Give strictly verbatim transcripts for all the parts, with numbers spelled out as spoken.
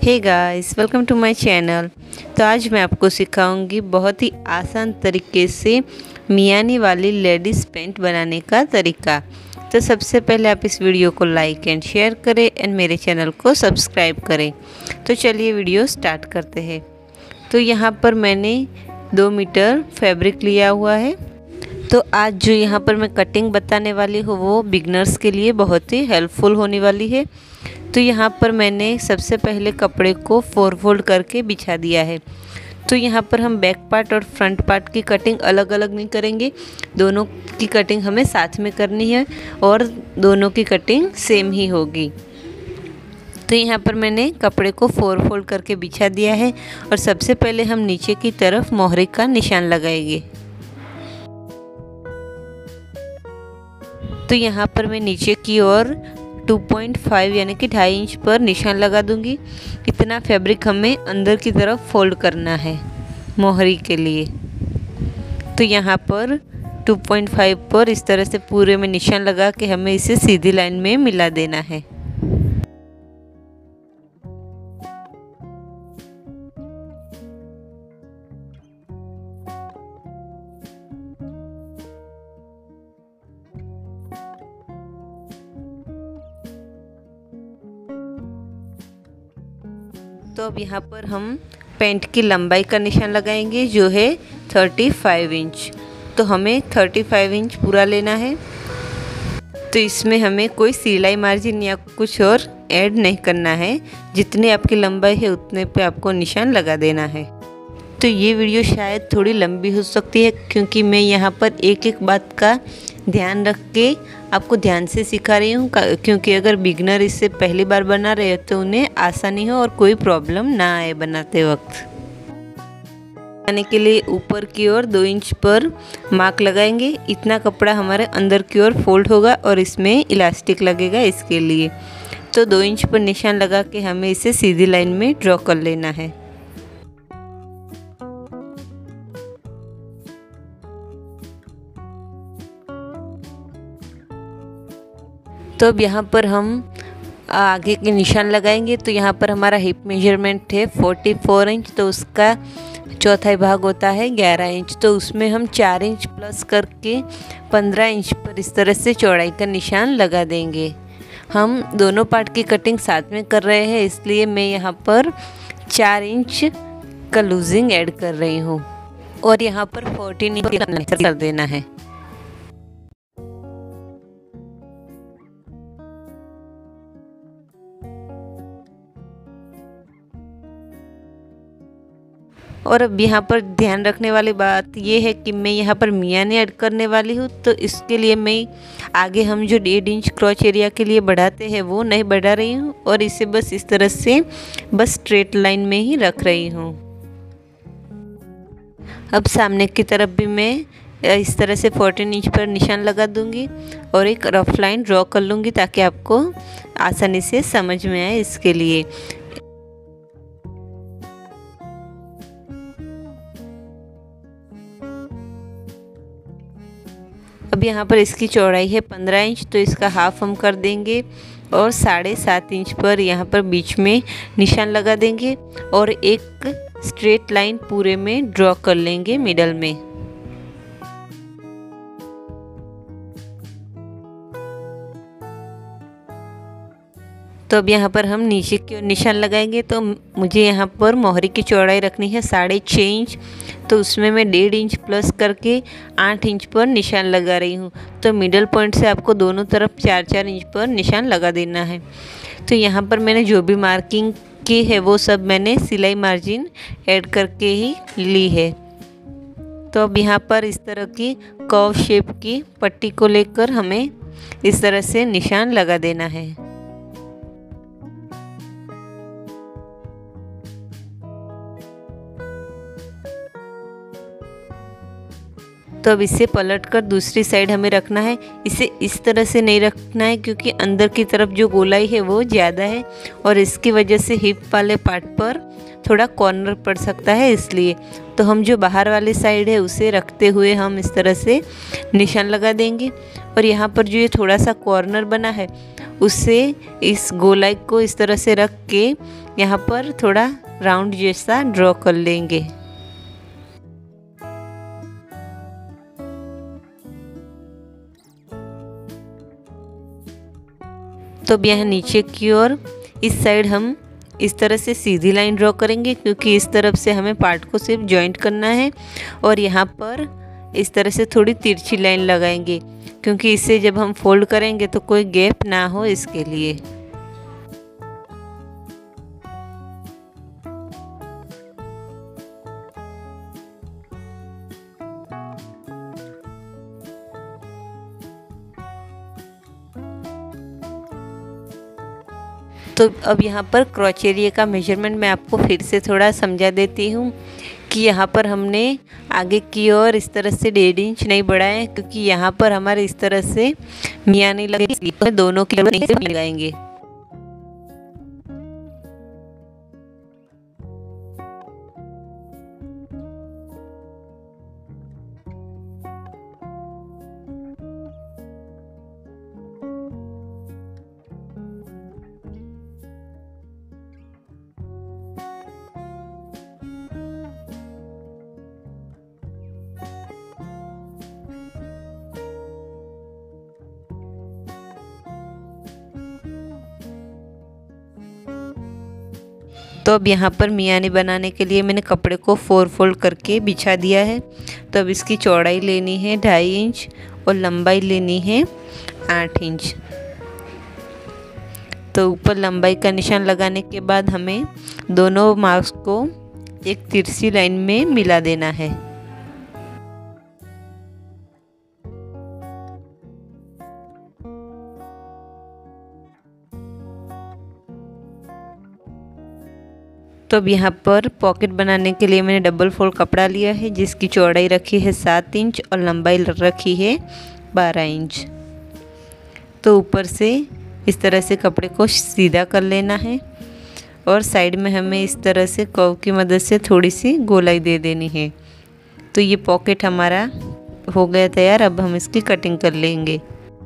Hey guys, welcome to my channel. तो आज मैं आपको सिखाऊंगी बहुत ही आसान तरीके से मियानी वाली लेडीज़ पैंट बनाने का तरीका। तो सबसे पहले आप इस वीडियो को लाइक एंड शेयर करें एंड मेरे चैनल को सब्सक्राइब करें। तो चलिए वीडियो स्टार्ट करते हैं। तो यहाँ पर मैंने दो मीटर फैब्रिक लिया हुआ है। तो आज जो यहाँ पर मैं कटिंग बताने वाली हूँ वो बिगनर्स के लिए बहुत ही हेल्पफुल होने वाली है। तो यहाँ पर मैंने सबसे पहले कपड़े को फोर फोल्ड करके बिछा दिया है। तो यहाँ पर हम बैक पार्ट और फ्रंट पार्ट की कटिंग अलग अलग नहीं करेंगे, दोनों की कटिंग हमें साथ में करनी है और दोनों की कटिंग सेम ही होगी। तो यहाँ पर मैंने कपड़े को फोर फोल्ड करके बिछा दिया है और सबसे पहले हम नीचे की तरफ मोहरे का निशान लगाएंगे। तो यहाँ पर मैं नीचे की ओर टू पॉइंट फाइव यानी कि ढाई इंच पर निशान लगा दूंगी। इतना फैब्रिक हमें अंदर की तरफ फोल्ड करना है मोहरी के लिए। तो यहाँ पर टू पॉइंट फाइव पर इस तरह से पूरे में निशान लगा के हमें इसे सीधी लाइन में मिला देना है। तो अब यहाँ पर हम पैंट की लंबाई का निशान लगाएंगे जो है थर्टी फाइव इंच। तो हमें थर्टी फाइव इंच पूरा लेना है। तो इसमें हमें कोई सिलाई मार्जिन या कुछ और ऐड नहीं करना है, जितनी आपकी लंबाई है उतने पे आपको निशान लगा देना है। तो ये वीडियो शायद थोड़ी लंबी हो सकती है क्योंकि मैं यहाँ पर एक एक बात का ध्यान रख के आपको ध्यान से सिखा रही हूँ, क्योंकि अगर बिगनर इससे पहली बार बना रहे हो तो उन्हें आसानी हो और कोई प्रॉब्लम ना आए बनाते वक्त। बनाने के लिए ऊपर की ओर दो इंच पर मार्क लगाएंगे। इतना कपड़ा हमारे अंदर की ओर फोल्ड होगा और इसमें इलास्टिक लगेगा इसके लिए। तो दो इंच पर निशान लगा के हमें इसे सीधी लाइन में ड्रॉ कर लेना है। तो अब यहाँ पर हम आगे के निशान लगाएंगे। तो यहाँ पर हमारा हिप मेजरमेंट है फोर्टी फोर इंच, तो उसका चौथाई भाग होता है ग्यारह इंच। तो उसमें हम चार इंच प्लस करके पंद्रह इंच पर इस तरह से चौड़ाई का निशान लगा देंगे। हम दोनों पार्ट की कटिंग साथ में कर रहे हैं, इसलिए मैं यहाँ पर चार इंच का लूजिंग ऐड कर रही हूँ और यहाँ पर फोर्टीन इंच कर देना है। और अब यहाँ पर ध्यान रखने वाली बात ये है कि मैं यहाँ पर मियानी ऐड करने वाली हूँ। तो इसके लिए मैं आगे हम जो डेढ़ इंच क्रॉच एरिया के लिए बढ़ाते हैं वो नहीं बढ़ा रही हूँ और इसे बस इस तरह से बस स्ट्रेट लाइन में ही रख रही हूँ। अब सामने की तरफ भी मैं इस तरह से फोर्टीन इंच पर निशान लगा दूंगी और एक रफ लाइन ड्रॉ कर लूँगी ताकि आपको आसानी से समझ में आए इसके लिए। अब यहाँ पर इसकी चौड़ाई है पंद्रह इंच, तो इसका हाफ हम कर देंगे और साढ़े सात इंच पर यहाँ पर बीच में निशान लगा देंगे और एक स्ट्रेट लाइन पूरे में ड्रॉ कर लेंगे मिडल में। तो अब यहाँ पर हम नीचे की ओर निशान लगाएंगे। तो मुझे यहाँ पर मोहरी की चौड़ाई रखनी है साढ़े छः इंच, तो उसमें मैं डेढ़ इंच प्लस करके आठ इंच पर निशान लगा रही हूँ। तो मिडल पॉइंट से आपको दोनों तरफ चार चार इंच पर निशान लगा देना है। तो यहाँ पर मैंने जो भी मार्किंग की है वो सब मैंने सिलाई मार्जिन ऐड करके ही ली है। तो अब यहाँ पर इस तरह की कर्व शेप की पट्टी को लेकर हमें इस तरह से निशान लगा देना है। तो अब इसे पलट कर दूसरी साइड हमें रखना है। इसे इस तरह से नहीं रखना है क्योंकि अंदर की तरफ जो गोलाई है वो ज़्यादा है और इसकी वजह से हिप वाले पार्ट पर थोड़ा कॉर्नर पड़ सकता है, इसलिए तो हम जो बाहर वाली साइड है उसे रखते हुए हम इस तरह से निशान लगा देंगे। और यहाँ पर जो ये थोड़ा सा कॉर्नर बना है उससे इस गोलाई को इस तरह से रख के यहाँ पर थोड़ा राउंड जैसा ड्रॉ कर लेंगे। तो अब यहाँ नीचे की ओर इस साइड हम इस तरह से सीधी लाइन ड्रॉ करेंगे, क्योंकि इस तरफ से हमें पार्ट को सिर्फ जॉइंट करना है। और यहाँ पर इस तरह से थोड़ी तिरछी लाइन लगाएंगे, क्योंकि इससे जब हम फोल्ड करेंगे तो कोई गैप ना हो, इसके लिए। तो अब यहाँ पर क्रॉच एरिया का मेजरमेंट मैं आपको फिर से थोड़ा समझा देती हूँ कि यहाँ पर हमने आगे की ओर इस तरह से डेढ़ इंच नहीं बढ़ाया है, क्योंकि यहाँ पर हमारे इस तरह से मियाँ नहीं लगे, दोनों की नहीं से लगाएंगे। तो अब यहाँ पर मियानी बनाने के लिए मैंने कपड़े को फोर फोल्ड करके बिछा दिया है। तो अब इसकी चौड़ाई लेनी है ढाई इंच और लंबाई लेनी है आठ इंच। तो ऊपर लंबाई का निशान लगाने के बाद हमें दोनों मार्क्स को एक तिरछी लाइन में मिला देना है। तो अब यहाँ पर पॉकेट बनाने के लिए मैंने डबल फोल्ड कपड़ा लिया है, जिसकी चौड़ाई रखी है सात इंच और लंबाई रखी है बारह इंच। तो ऊपर से इस तरह से कपड़े को सीधा कर लेना है और साइड में हमें इस तरह से कर्व की मदद से थोड़ी सी गोलाई दे देनी है। तो ये पॉकेट हमारा हो गया तैयार। अब हम इसकी कटिंग कर लेंगे।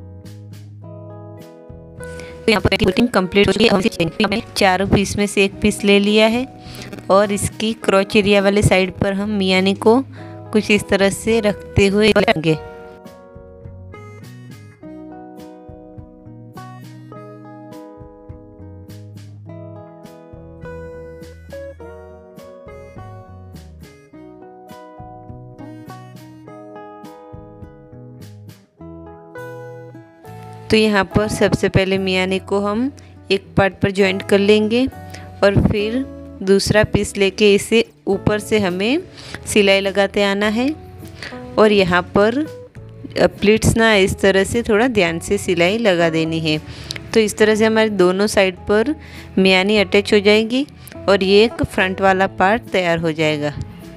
तो यहाँ पर कटिंग कंप्लीट हो गई। हमने चारों पीस में से एक पीस ले लिया है और इसकी क्रॉच एरिया वाले साइड पर हम मियानी को कुछ इस तरह से रखते हुए लेंगे। तो यहाँ पर सबसे पहले मियानी को हम एक पार्ट पर जॉइंट कर लेंगे और फिर दूसरा पीस लेके इसे ऊपर से हमें सिलाई लगाते आना है। और यहाँ पर प्लीट्स ना इस तरह से थोड़ा ध्यान से सिलाई लगा देनी है। तो इस तरह से हमारी दोनों साइड पर मियानी अटैच हो जाएगी और ये एक फ्रंट वाला पार्ट तैयार हो जाएगा।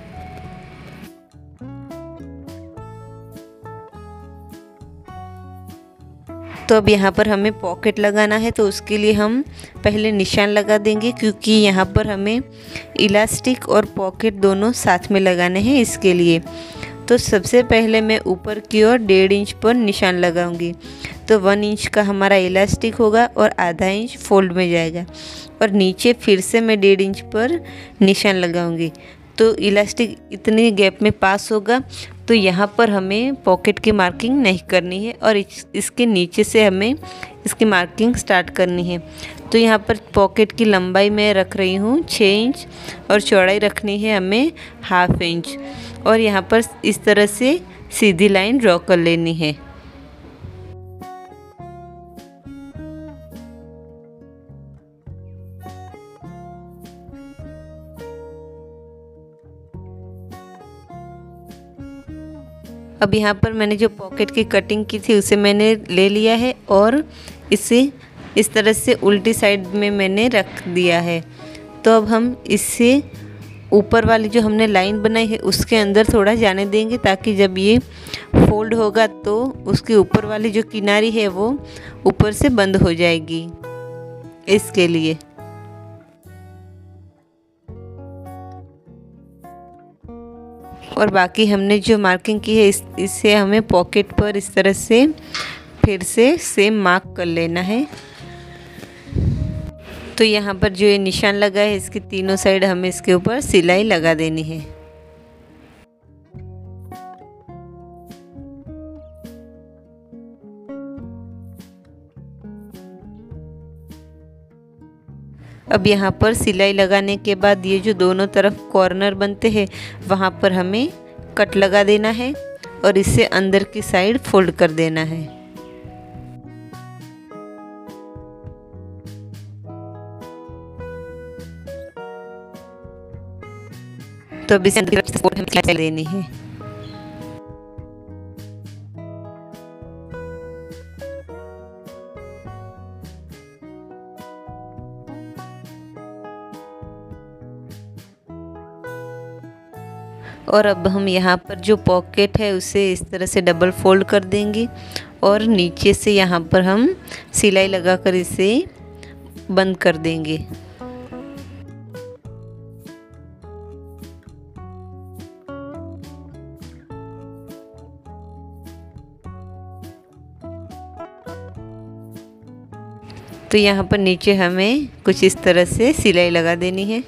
तो अब यहाँ पर हमें पॉकेट लगाना है, तो उसके लिए हम पहले निशान लगा देंगे, क्योंकि यहाँ पर हमें इलास्टिक और पॉकेट दोनों साथ में लगाने हैं इसके लिए। तो सबसे पहले मैं ऊपर की ओर डेढ़ इंच पर निशान लगाऊंगी। तो वन इंच का हमारा इलास्टिक होगा और आधा इंच फोल्ड में जाएगा और नीचे फिर से मैं डेढ़ इंच पर निशान लगाऊंगी। तो इलास्टिक इतनी गैप में पास होगा, तो यहाँ पर हमें पॉकेट की मार्किंग नहीं करनी है और इस, इसके नीचे से हमें इसकी मार्किंग स्टार्ट करनी है। तो यहाँ पर पॉकेट की लंबाई मैं रख रही हूँ छः इंच और चौड़ाई रखनी है हमें हाफ इंच और यहाँ पर इस तरह से सीधी लाइन ड्रॉ कर लेनी है। अब यहाँ पर मैंने जो पॉकेट की कटिंग की थी उसे मैंने ले लिया है और इसे इस तरह से उल्टी साइड में मैंने रख दिया है। तो अब हम इससे ऊपर वाली जो हमने लाइन बनाई है उसके अंदर थोड़ा जाने देंगे, ताकि जब ये फोल्ड होगा तो उसके ऊपर वाली जो किनारी है वो ऊपर से बंद हो जाएगी, इसके लिए। और बाकी हमने जो मार्किंग की है इस इससे हमें पॉकेट पर इस तरह से फिर से सेम मार्क कर लेना है। तो यहाँ पर जो ये निशान लगा है इसके तीनों साइड हमें इसके ऊपर सिलाई लगा देनी है। अब यहाँ पर सिलाई लगाने के बाद ये जो दोनों तरफ कॉर्नर बनते हैं वहाँ पर हमें कट लगा देना है और इसे अंदर की साइड फोल्ड कर देना है। तो अब इसे अंदर की साइड हमें देनी है। और अब हम यहाँ पर जो पॉकेट है उसे इस तरह से डबल फोल्ड कर देंगे और नीचे से यहाँ पर हम सिलाई लगाकर इसे बंद कर देंगे। तो यहाँ पर नीचे हमें कुछ इस तरह से सिलाई लगा देनी है।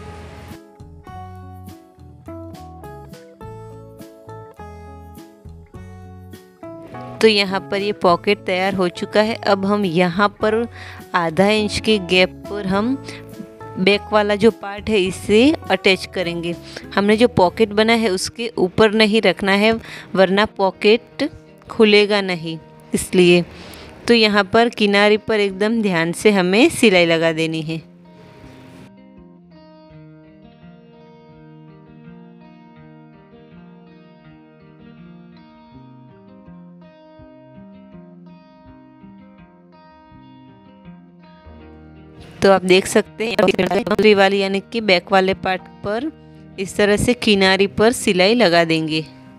तो यहाँ पर ये पॉकेट तैयार हो चुका है। अब हम यहाँ पर आधा इंच के गैप पर हम बैक वाला जो पार्ट है इसे अटैच करेंगे। हमने जो पॉकेट बना है उसके ऊपर नहीं रखना है वरना पॉकेट खुलेगा नहीं, इसलिए तो यहाँ पर किनारे पर एकदम ध्यान से हमें सिलाई लगा देनी है। तो आप देख सकते हैं दूसरी वाली यानी कि बैक वाले पार्ट पर इस तरह से किनारी पर सिलाई लगा देंगे।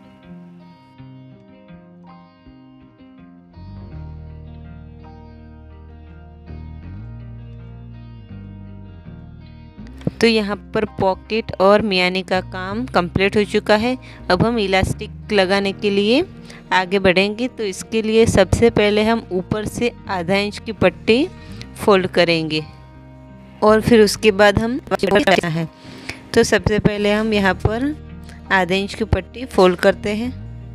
तो यहाँ पर पॉकेट और मियानी का काम कंप्लीट हो चुका है। अब हम इलास्टिक लगाने के लिए आगे बढ़ेंगे। तो इसके लिए सबसे पहले हम ऊपर से आधा इंच की पट्टी फोल्ड करेंगे और फिर उसके बाद हम करना है। तो सबसे पहले हम यहाँ पर आधा इंच की पट्टी फोल्ड करते हैं।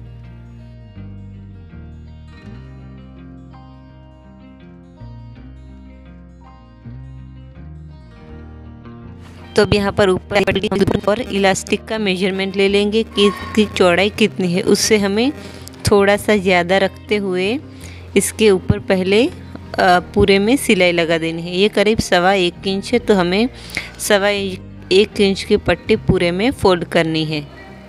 तो अब यहाँ पर ऊपर और इलास्टिक का मेजरमेंट ले लेंगे कि इसकी चौड़ाई कितनी है, उससे हमें थोड़ा सा ज़्यादा रखते हुए इसके ऊपर पहले पूरे में सिलाई लगा देनी है। ये करीब सवा एक इंच है, तो हमें सवा एक इंच की पट्टी पूरे में फोल्ड करनी है।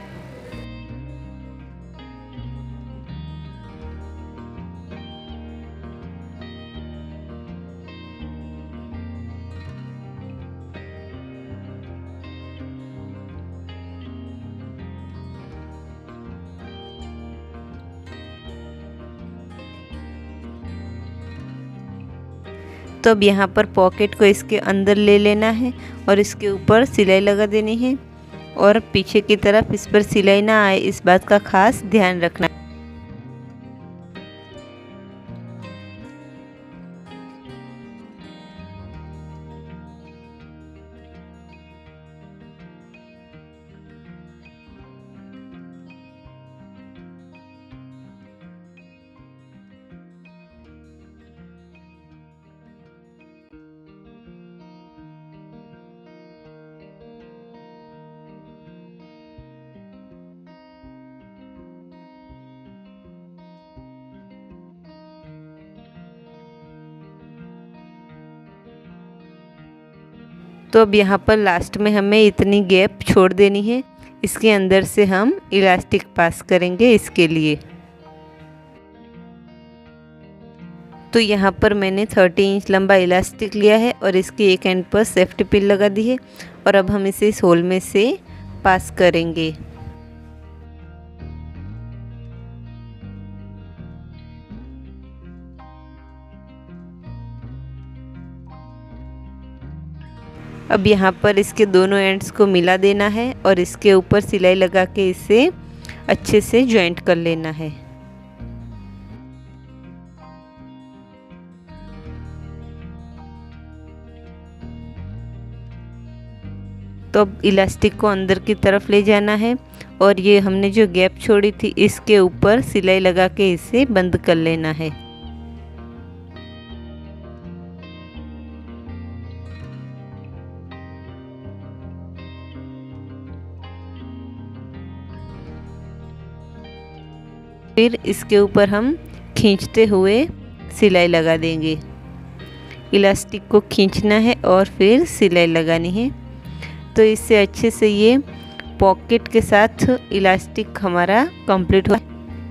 तो अब यहाँ पर पॉकेट को इसके अंदर ले लेना है और इसके ऊपर सिलाई लगा देनी है और पीछे की तरफ इस पर सिलाई ना आए इस बात का खास ध्यान रखना। तो अब यहाँ पर लास्ट में हमें इतनी गैप छोड़ देनी है, इसके अंदर से हम इलास्टिक पास करेंगे इसके लिए। तो यहाँ पर मैंने तीस इंच लंबा इलास्टिक लिया है और इसके एक एंड पर सेफ्टी पिन लगा दी है और अब हम इसे इस होल में से पास करेंगे। अब यहाँ पर इसके दोनों एंड्स को मिला देना है और इसके ऊपर सिलाई लगा के इसे अच्छे से जॉइंट कर लेना है। तो अब इलास्टिक को अंदर की तरफ ले जाना है और ये हमने जो गैप छोड़ी थी इसके ऊपर सिलाई लगा के इसे बंद कर लेना है। फिर इसके ऊपर हम खींचते हुए सिलाई लगा देंगे। इलास्टिक को खींचना है और फिर सिलाई लगानी है, तो इससे अच्छे से ये पॉकेट के साथ इलास्टिक हमारा कंप्लीट हो।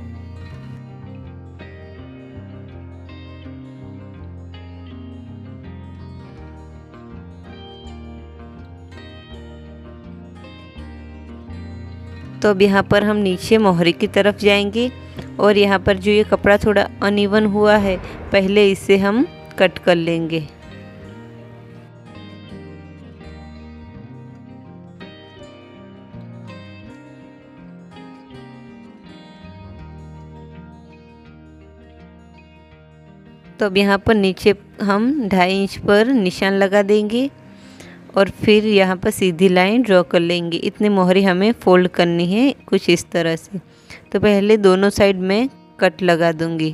तो अब यहाँ पर हम नीचे मोहरी की तरफ जाएंगे और यहाँ पर जो ये कपड़ा थोड़ा अनइवन हुआ है, पहले इसे हम कट कर लेंगे। तो अब यहाँ पर नीचे हम ढाई इंच पर निशान लगा देंगे और फिर यहाँ पर सीधी लाइन ड्रॉ कर लेंगे। इतनी मोहरी हमें फोल्ड करनी है कुछ इस तरह से। तो पहले दोनों साइड में कट लगा दूंगी।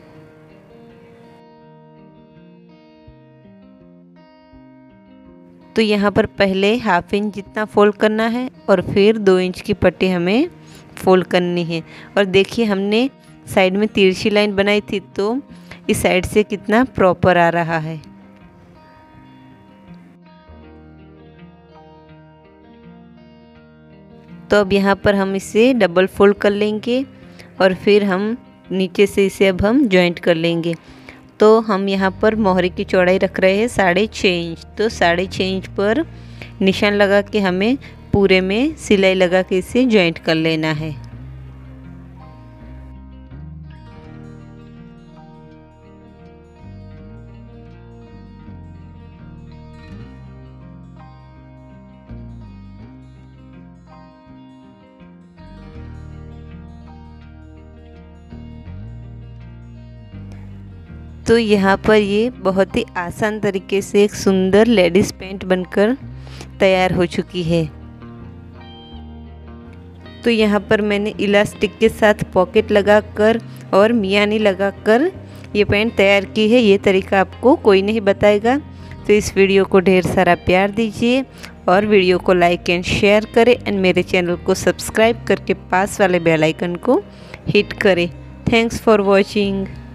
तो यहाँ पर पहले हाफ इंच जितना फोल्ड करना है और फिर दो इंच की पट्टी हमें फोल्ड करनी है। और देखिए हमने साइड में तिरछी लाइन बनाई थी, तो इस साइड से कितना प्रॉपर आ रहा है। तो अब यहाँ पर हम इसे डबल फोल्ड कर लेंगे और फिर हम नीचे से इसे अब हम जॉइंट कर लेंगे। तो हम यहाँ पर मोहरी की चौड़ाई रख रहे हैं साढ़े छः इंच। तो साढ़े छः इंच पर निशान लगा के हमें पूरे में सिलाई लगा के इसे जॉइंट कर लेना है। तो यहाँ पर ये बहुत ही आसान तरीके से एक सुंदर लेडीज़ पैंट बनकर तैयार हो चुकी है। तो यहाँ पर मैंने इलास्टिक के साथ पॉकेट लगाकर और मियानी लगाकर ये पैंट तैयार की है। ये तरीका आपको कोई नहीं बताएगा। तो इस वीडियो को ढेर सारा प्यार दीजिए और वीडियो को लाइक एंड शेयर करें एंड मेरे चैनल को सब्सक्राइब करके पास वाले बेल आइकन को हिट करें। Thanks for watching.